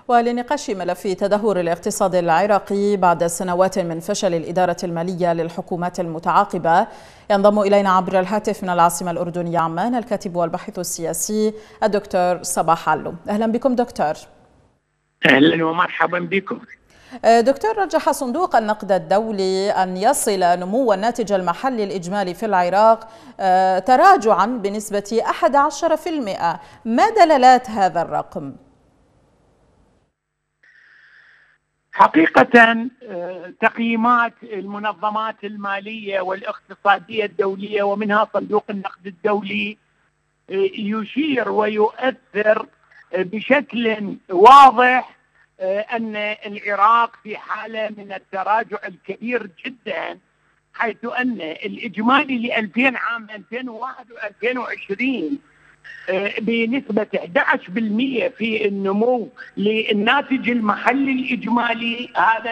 ولنقاش ملف تدهور الاقتصاد العراقي بعد سنوات من فشل الإدارة المالية للحكومات المتعاقبة، ينضم إلينا عبر الهاتف من العاصمة الأردنية عمان الكاتب والباحث السياسي الدكتور صباح علو. أهلا بكم دكتور. أهلا ومرحبا بكم. دكتور، رجح صندوق النقد الدولي أن يصل نمو الناتج المحلي الإجمالي في العراق تراجعا بنسبة 11%. ما دلالات هذا الرقم؟ حقيقة تقييمات المنظمات المالية والاقتصادية الدولية ومنها صندوق النقد الدولي يشير ويؤثر بشكل واضح أن العراق في حالة من التراجع الكبير جدا، حيث أن الإجمالي ل 2000 عام 2001 و2020 بنسبة 11% في النمو للناتج المحلي الإجمالي. هذا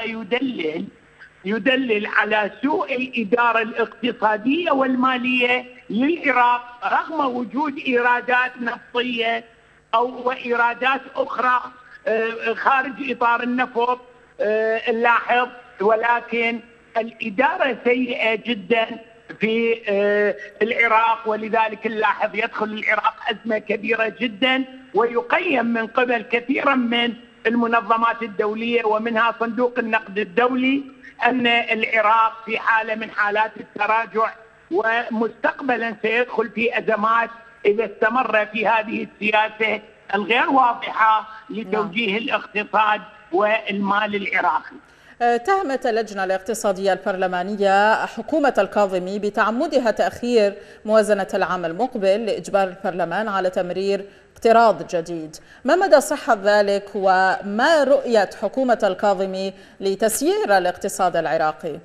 يدلل على سوء الإدارة الاقتصادية والمالية للعراق رغم وجود إيرادات نفطية أو إيرادات أخرى خارج إطار النفط اللاحظ، ولكن الإدارة سيئة جدا في العراق، ولذلك نلاحظ يدخل العراق أزمة كبيرة جدا، ويقيم من قبل كثيرا من المنظمات الدولية ومنها صندوق النقد الدولي أن العراق في حالة من حالات التراجع، ومستقبلا سيدخل في أزمات إذا استمر في هذه السياسة الغير واضحة لتوجيه الاقتصاد والمال العراقي. تهمت اللجنة الاقتصادية البرلمانية حكومة الكاظمي بتعمدها تأخير موازنة العام المقبل لإجبار البرلمان على تمرير اقتراض جديد. ما مدى صحة ذلك وما رؤية حكومة الكاظمي لتسيير الاقتصاد العراقي؟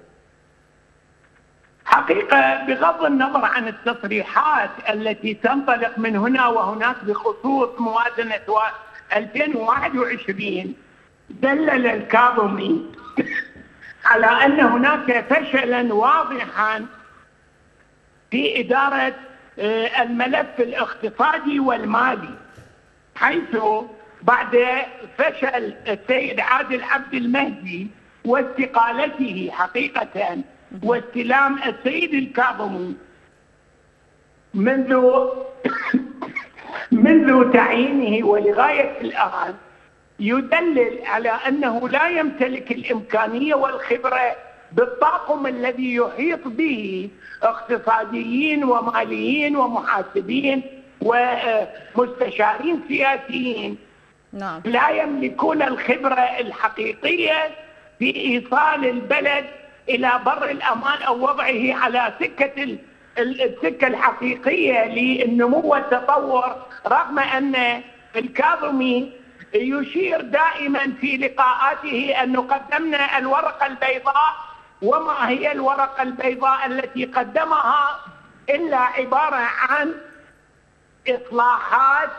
حقيقة بغض النظر عن التصريحات التي تنطلق من هنا وهناك بخصوص موازنة 2021، دلل الكاظمي على أن هناك فشلا واضحا في إدارة الملف الاقتصادي والمالي، حيث بعد فشل السيد عادل عبد المهدي واستقالته حقيقة واستلام السيد الكاظمي منذ تعيينه ولغاية الآن، يدلل على أنه لا يمتلك الإمكانية والخبرة بالطاقم الذي يحيط به اقتصاديين وماليين ومحاسبين ومستشارين سياسيين. نعم. لا يملكون الخبرة الحقيقية في إيصال البلد إلى بر الأمان أو وضعه على السكة الحقيقية للنمو والتطور، رغم أن الكاظمي يشير دائما في لقاءاته أنه قدمنا الورقة البيضاء، وما هي الورقة البيضاء التي قدمها إلا عبارة عن إصلاحات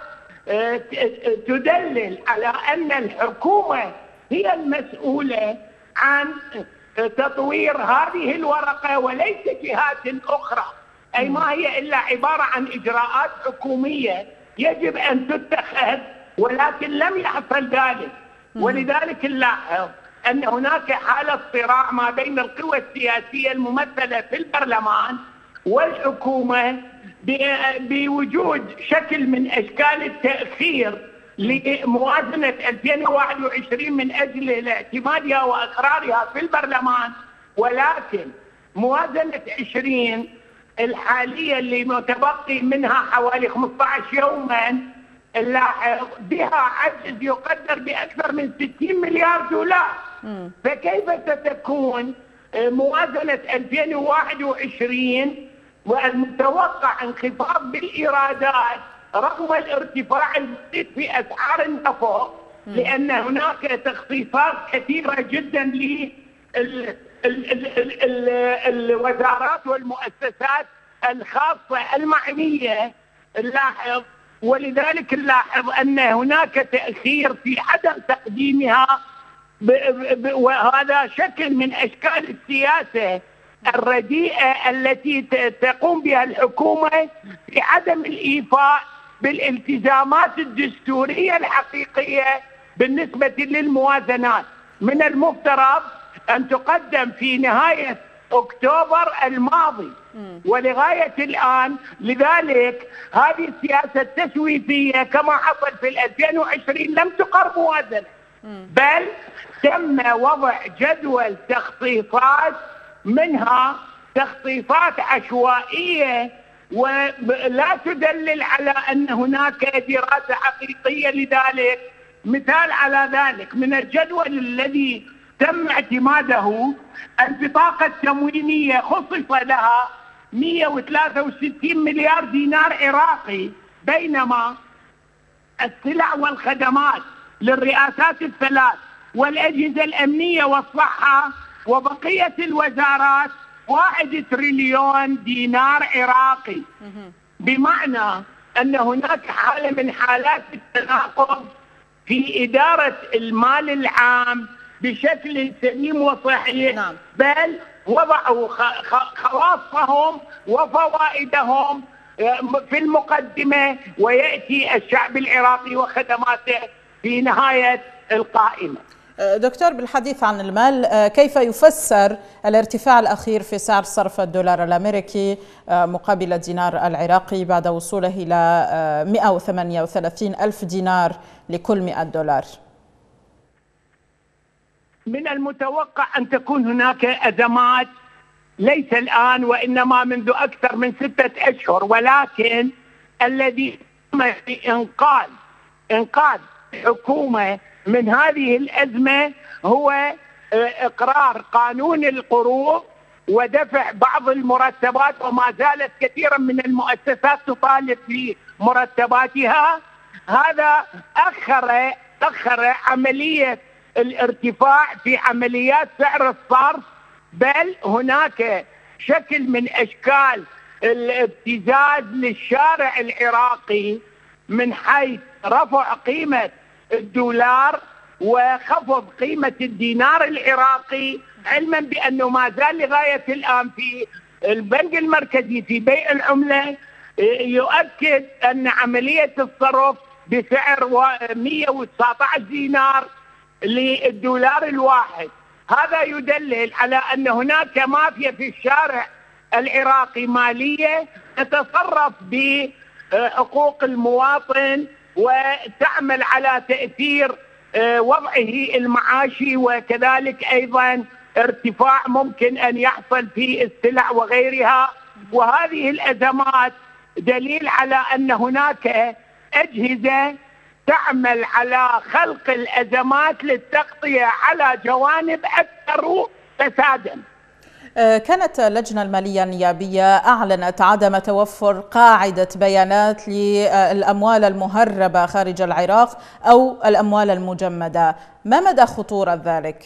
تدلل على أن الحكومة هي المسؤولة عن تطوير هذه الورقة وليس جهات أخرى، أي ما هي إلا عبارة عن إجراءات حكومية يجب أن تتخذ، ولكن لم يحصل ذلك. ولذلك نلاحظ أن هناك حالة صراع ما بين القوى السياسية الممثلة في البرلمان والحكومة بوجود شكل من أشكال التأخير لموازنة 2021 من أجل اعتمادها وإقرارها في البرلمان، ولكن موازنة 20 الحالية اللي متبقي منها حوالي 15 يوما نلاحظ بها عجز يقدر بأكثر من 60 مليار دولار. فكيف ستكون موازنة 2021 والمتوقع انخفاض بالإيرادات رغم الارتفاع البسيط في أسعار النفط، لأن هناك تخصيصات كثيرة جدا للوزارات والمؤسسات الخاصة المعنية نلاحظ، ولذلك نلاحظ أن هناك تأخير في عدم تقديمها، وهذا شكل من أشكال السياسة الرديئة التي تقوم بها الحكومة في عدم الإيفاء بالالتزامات الدستورية الحقيقية بالنسبة للموازنات من المفترض أن تقدم في نهاية أكتوبر الماضي ولغاية الآن. لذلك هذه السياسة التسويفية كما حصل في 2020 لم تقر موازنة، بل تم وضع جدول تخطيطات، منها تخطيطات عشوائية ولا تدلل على أن هناك دراسة حقيقية. لذلك مثال على ذلك من الجدول الذي تم اعتماده البطاقة التموينية خصص لها 163 مليار دينار عراقي، بينما السلع والخدمات للرئاسات الثلاث والأجهزة الأمنية والصحة وبقية الوزارات 1 تريليون دينار عراقي. بمعنى أن هناك حالة من حالات التناقض في إدارة المال العام بشكل سليم وصحيح. نعم. بل وضعوا خواصهم وفوائدهم في المقدمة، ويأتي الشعب العراقي وخدماته في نهاية القائمة. دكتور، بالحديث عن المال، كيف يفسر الارتفاع الأخير في سعر صرف الدولار الأمريكي مقابل الدينار العراقي بعد وصوله إلى 138 ألف دينار لكل 100 دولار؟ من المتوقع أن تكون هناك أزمات ليس الآن وإنما منذ أكثر من 6 أشهر، ولكن الذي إنقاذ الحكومة من هذه الأزمة هو إقرار قانون القروض ودفع بعض المرتبات، وما زالت كثيرا من المؤسسات تطالب بمرتباتها. هذا أخر عملية الارتفاع في عمليات سعر الصرف، بل هناك شكل من أشكال الابتزاز للشارع العراقي من حيث رفع قيمة الدولار وخفض قيمة الدينار العراقي، علما بأنه ما زال لغاية الآن في البنك المركزي في بيع العملة يؤكد أن عملية الصرف بسعر 119 دينار للدولار الواحد. هذا يدلل على أن هناك مافيا في الشارع العراقي مالية تتصرف بحقوق المواطن وتعمل على تأثير وضعه المعاشي، وكذلك أيضا ارتفاع ممكن أن يحصل في السلع وغيرها. وهذه الأزمات دليل على أن هناك أجهزة تعمل على خلق الأزمات للتغطية على جوانب أكثر فسادا. كانت اللجنة المالية النيابية أعلنت عدم توفر قاعدة بيانات للأموال المهربة خارج العراق أو الأموال المجمدة، ما مدى خطورة ذلك؟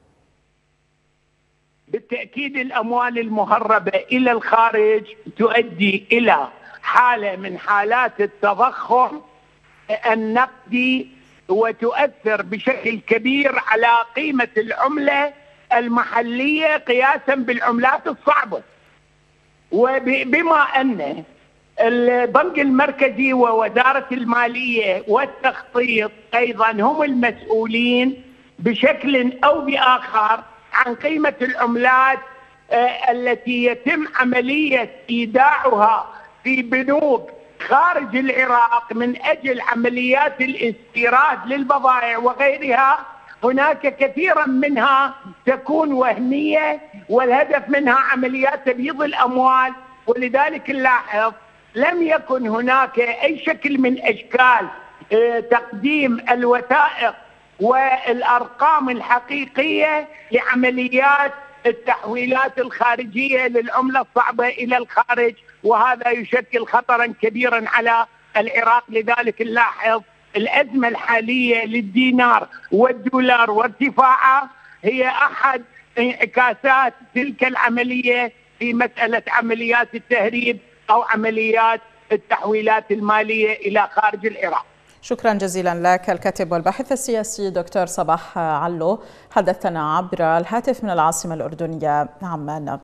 بالتأكيد الأموال المهربة إلى الخارج تؤدي إلى حالة من حالات التضخم النقدي، وتؤثر بشكل كبير على قيمة العملة المحلية قياسا بالعملات الصعبة. وبما أن البنك المركزي ووزارة المالية والتخطيط أيضا هم المسؤولين بشكل أو بآخر عن قيمة العملات التي يتم عملية إيداعها في بنوك خارج العراق من أجل عمليات الاستيراد للبضائع وغيرها، هناك كثيرا منها تكون وهمية والهدف منها عمليات تبييض الأموال. ولذلك نلاحظ لم يكن هناك أي شكل من أشكال تقديم الوثائق والأرقام الحقيقية لعمليات التحويلات الخارجية للعملة الصعبة إلى الخارج، وهذا يشكل خطرا كبيرا على العراق. لذلك نلاحظ الأزمة الحالية للدينار والدولار وارتفاعها هي أحد انعكاسات تلك العملية في مسألة عمليات التهريب أو عمليات التحويلات المالية إلى خارج العراق. شكرا جزيلا لك الكاتب والباحث السياسي دكتور صباح علو، حدثنا عبر الهاتف من العاصمة الأردنية عمان.